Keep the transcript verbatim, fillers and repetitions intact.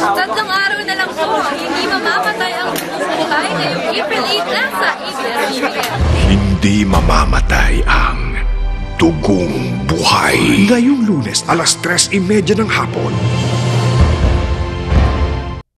Tatlong araw na lang po, hindi mamamatay ang buhay ngayong April eight na sa A B S C B N. Hindi mamamatay ang Dugong Buhay. Ngayong Lunes, alas tres imedya ng hapon.